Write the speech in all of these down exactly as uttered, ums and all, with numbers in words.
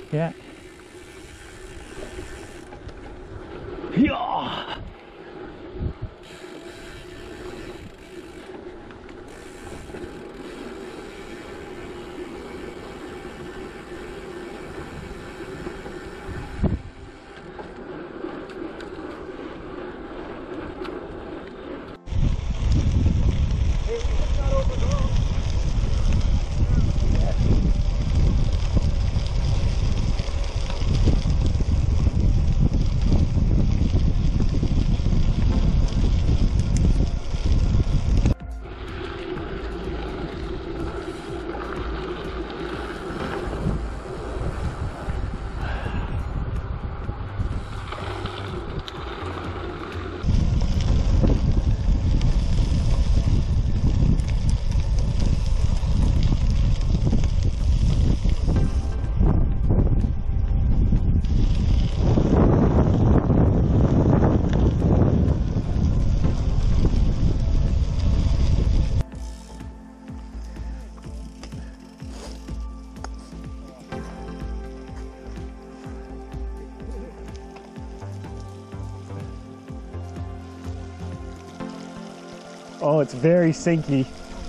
Yeah. Yeah. Oh, it's very sinky.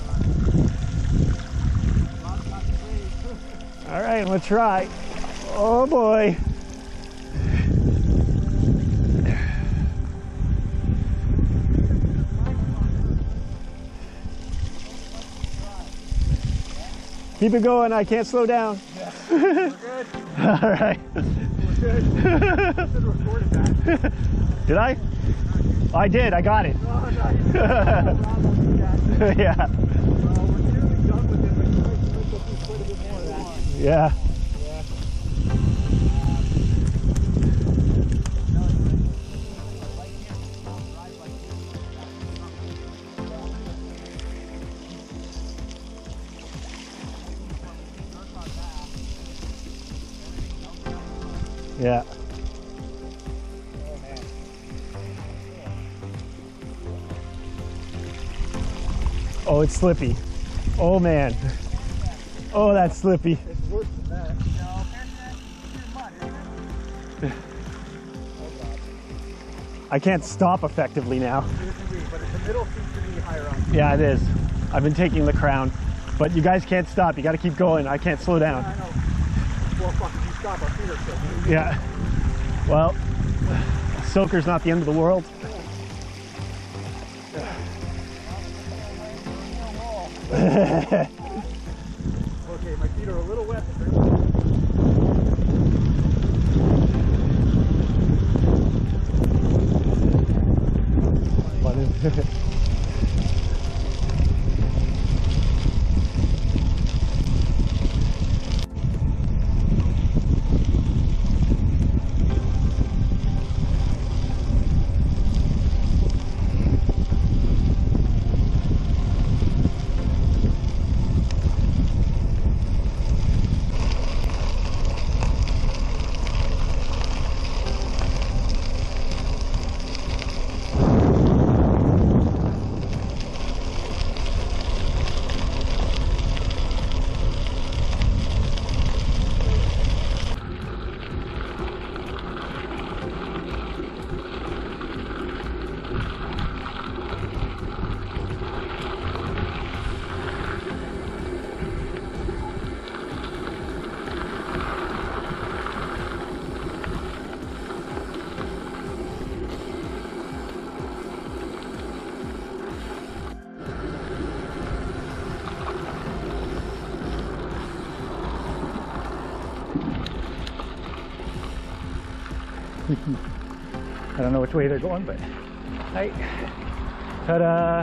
All right, I'm gonna try. Oh boy. Keep it going, I can't slow down. Yeah, we're good. All right. We're good. You should have recorded that. Did I? I did, I got it. Oh, nice. Yeah. Well, we're nearly done with it, but you might still do quite a bit more of that. Yeah. Yeah. Oh, man. Oh, it's slippy. Oh man. Oh, that's slippy. It's worse than that. No, there's mud, isn't it? I can't stop effectively now. But the middle seems to be higher up. Yeah, it is. I've been taking the crown, but you guys can't stop. You got to keep going. I can't slow down. I know. Well, fuck, if you stop, our feet are still. Yeah. Well, Soaker's not the end of the world. Okay, my feet are a little wet. I don't know which way they're going, but hi. Ta-da!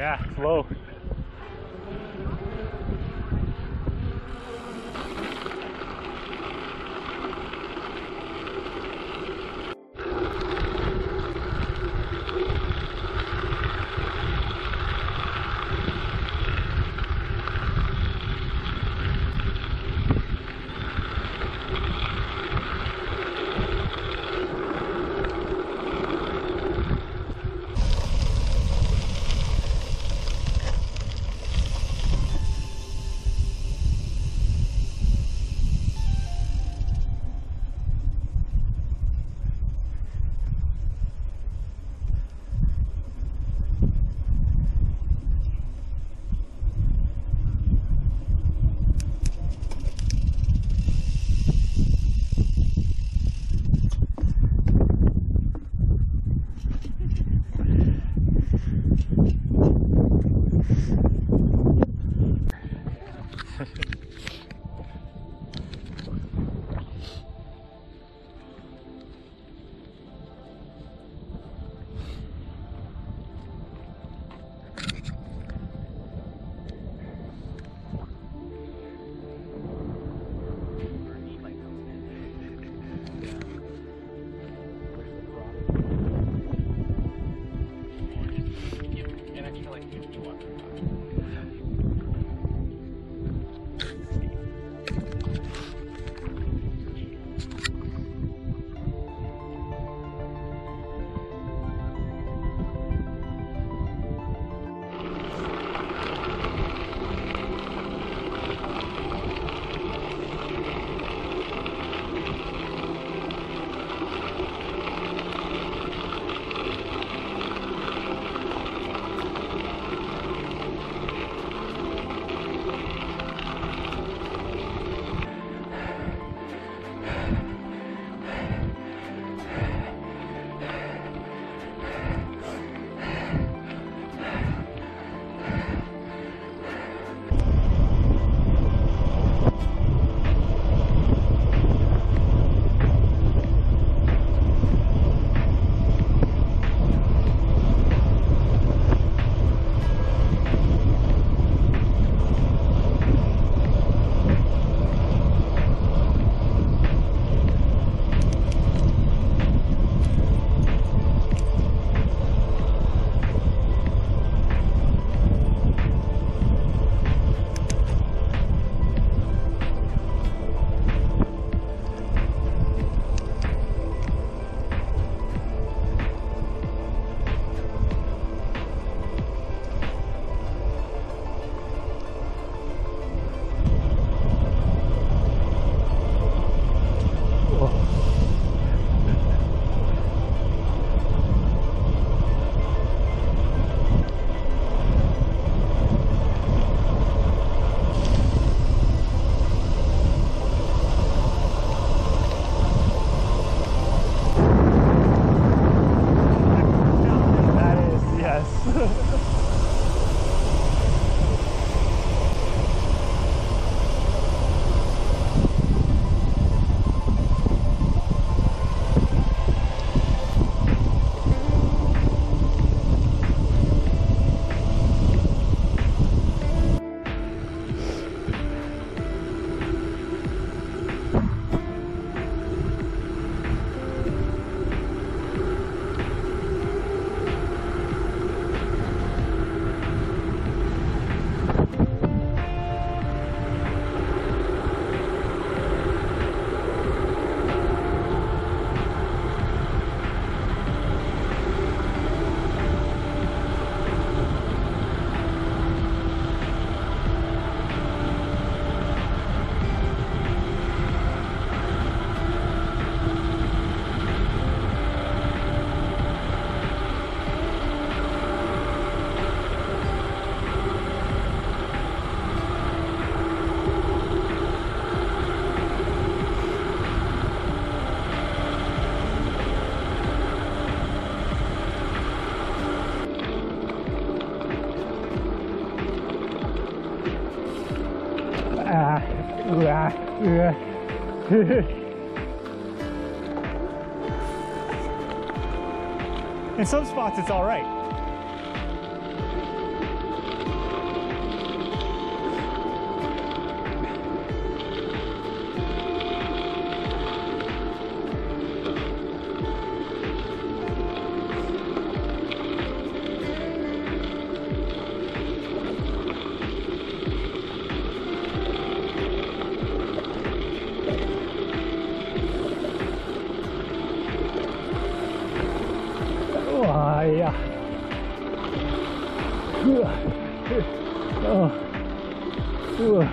Yeah, it's low. In some spots it's all right. Oh. Ooh.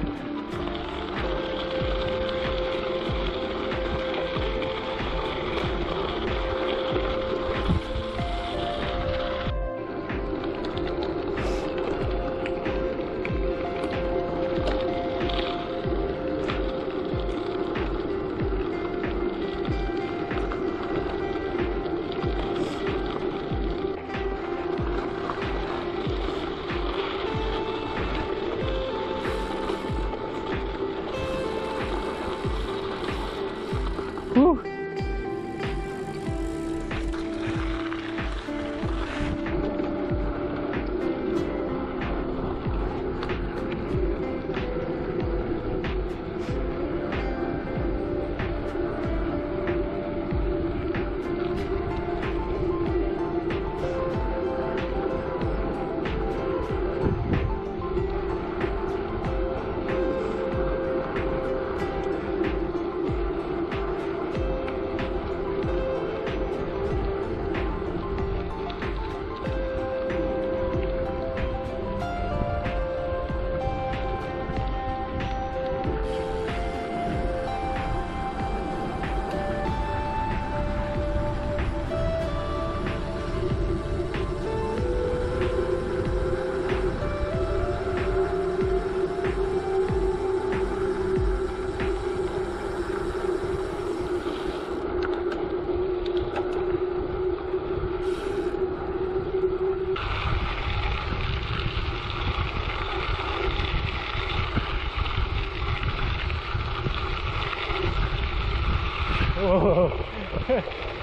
Whew. Whoa.